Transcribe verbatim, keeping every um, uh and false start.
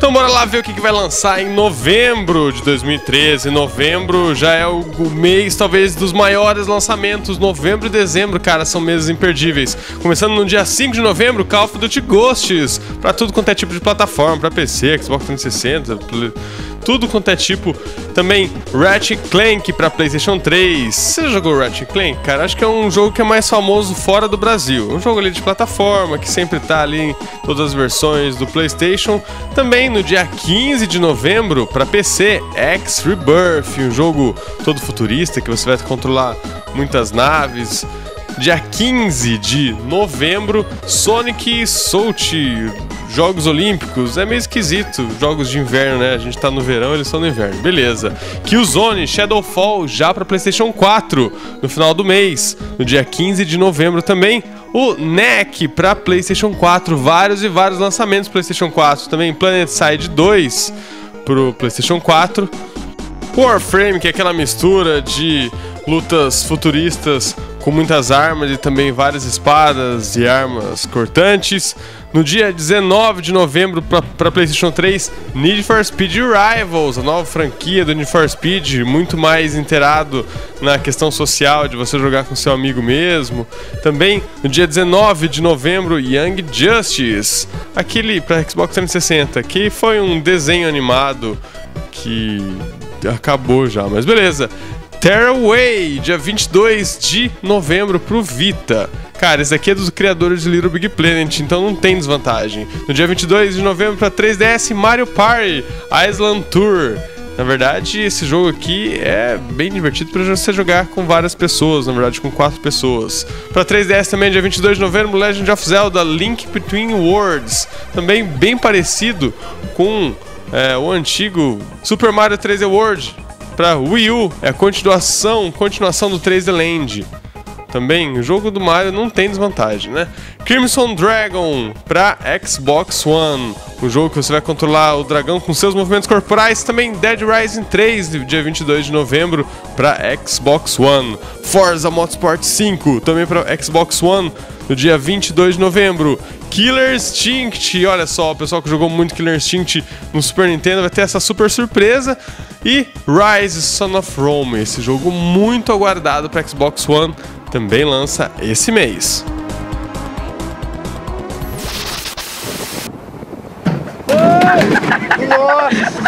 Então bora lá ver o que, que vai lançar em novembro de dois mil e treze. Novembro já é o, o mês, talvez, dos maiores lançamentos. Novembro e dezembro, cara, são meses imperdíveis. Começando no dia cinco de novembro, Call of Duty Ghosts. Pra tudo quanto é tipo de plataforma, pra P C, Xbox trezentos e sessenta, tudo quanto é tipo. Também Ratchet Clank pra PlayStation três. Você já jogou Ratchet Clank? Cara, acho que é um jogo que é mais famoso fora do Brasil. Um jogo ali de plataforma, que sempre tá ali em todas as versões do PlayStation. Também no dia quinze de novembro pra P C, X Rebirth, um jogo todo futurista que você vai controlar muitas naves. Dia quinze de novembro, Sonic Soult, Jogos Olímpicos. É meio esquisito, jogos de inverno, né? A gente tá no verão, eles estão no inverno. Beleza. Killzone Shadowfall já para PlayStation quatro no final do mês, no dia quinze de novembro também. O N E C para PlayStation quatro, vários e vários lançamentos PlayStation quatro. Também PlanetSide dois pro PlayStation quatro. Warframe, que é aquela mistura de lutas futuristas com muitas armas e também várias espadas e armas cortantes. No dia dezenove de novembro para PlayStation três, Need for Speed Rivals, a nova franquia do Need for Speed, muito mais inteirado na questão social de você jogar com seu amigo mesmo. Também no dia dezenove de novembro, Young Justice, aquele para Xbox trezentos e sessenta, que foi um desenho animado que acabou já, mas beleza. Tearaway, dia vinte e dois de novembro pro Vita. Cara, esse aqui é dos criadores de Little Big Planet, então não tem desvantagem. No dia vinte e dois de novembro para três D S, Mario Party Island Tour. Na verdade, esse jogo aqui é bem divertido para você jogar com várias pessoas, na verdade com quatro pessoas. Para três D S também, dia vinte e dois de novembro, Legend of Zelda Link Between Worlds. Também bem parecido com é, o antigo Super Mario três D World. Para Wii U, é a continuação, continuação do três D Land. Também, o jogo do Mario não tem desvantagem, né? Crimson Dragon para Xbox One, um jogo que você vai controlar o dragão com seus movimentos corporais. Também Dead Rising três, dia vinte e dois de novembro para Xbox One. Forza Motorsport cinco, também para Xbox One, no dia vinte e dois de novembro. Killer Instinct, olha só, o pessoal que jogou muito Killer Instinct no Super Nintendo vai ter essa super surpresa. E Rise Son of Rome, esse jogo muito aguardado para Xbox One, também lança esse mês. Nossa!